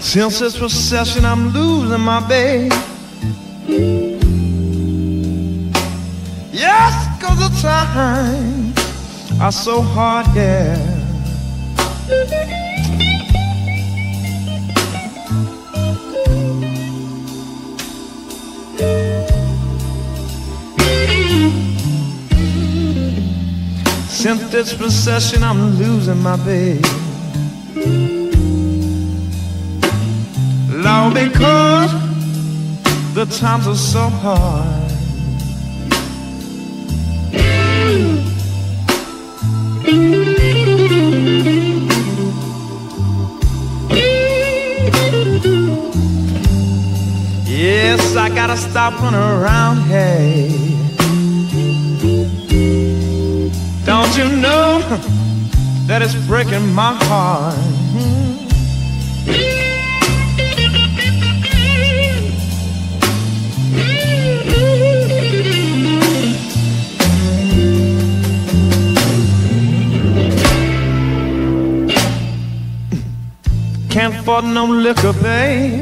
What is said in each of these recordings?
Since this procession I'm losing my babe. Yes, 'cause the times are so hard, yeah. Since this procession I'm losing my babe. Lord, because the times are so hard. Yes, I gotta stop running around, hey. Don't you know that it's breaking my heart? Can't afford no liquor, babe.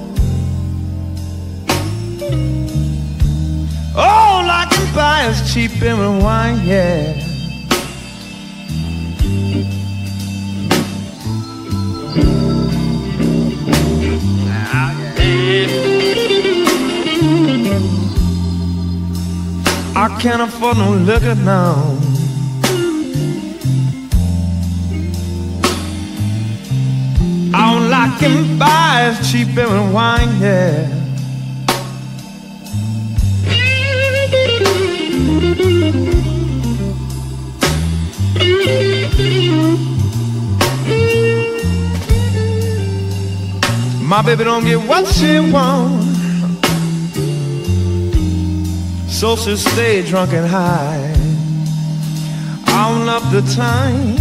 All I can buy is cheap beer and wine, yeah. I can't afford no liquor now. All I can buy is cheap beer and wine, yeah. My baby don't get what she wants, so she stay drunk and high all of the time.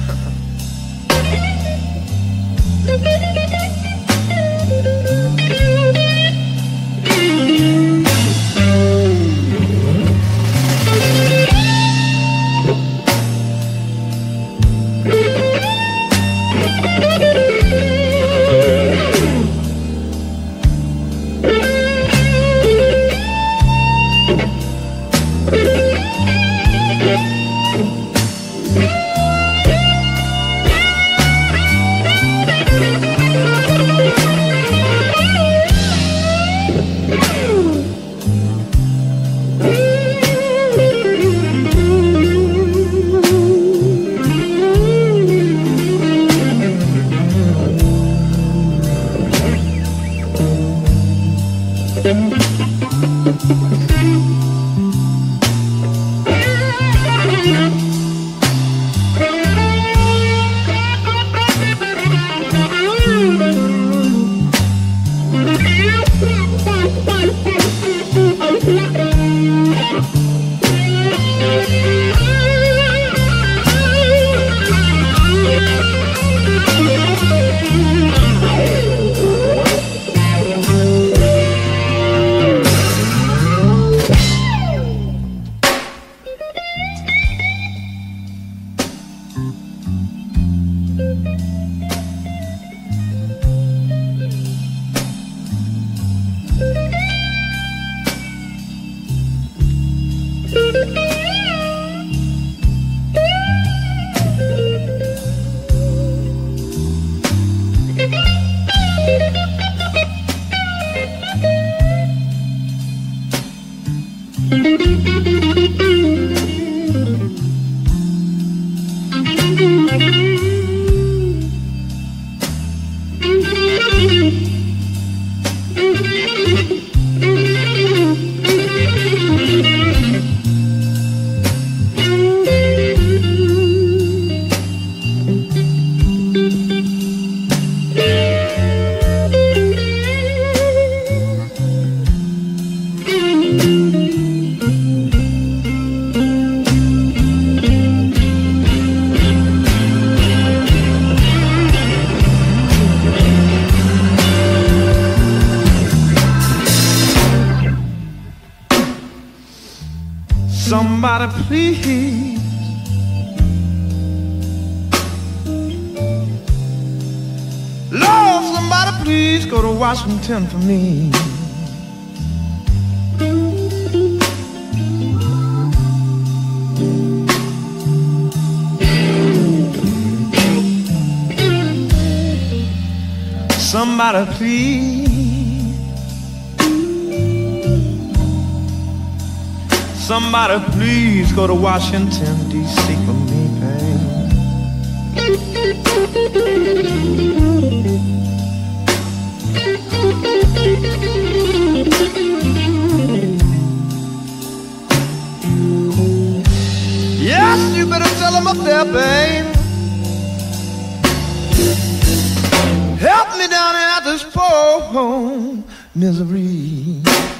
Somebody please, Lord, somebody please go to Washington for me. Somebody please, somebody please go to Washington, D.C. for me, babe. Yes, you better tell them up there, babe. Help me down here at this poor misery.